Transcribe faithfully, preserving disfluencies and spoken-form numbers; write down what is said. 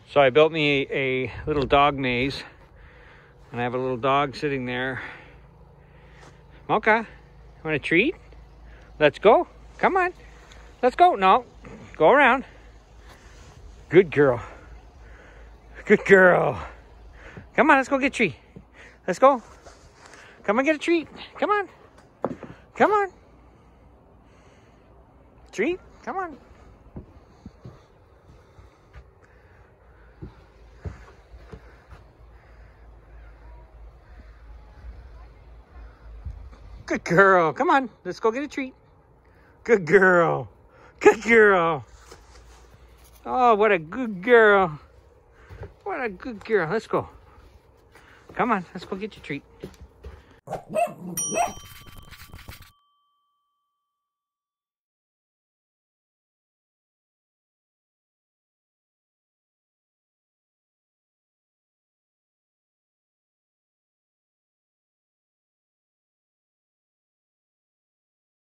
So I built me a, a little dog maze, and I have a little dog sitting there. Mocha, want a treat? Let's go. Come on. Let's go. No, go around. Good girl. Good girl. Come on, let's go get a treat. Let's go. Come on, get a treat. Come on. Come on. Treat. Come on. Good girl. Come on. Let's go get a treat. Good girl. Good girl. Oh, what a good girl. What a good girl. Let's go. Come on. Let's go get your treat.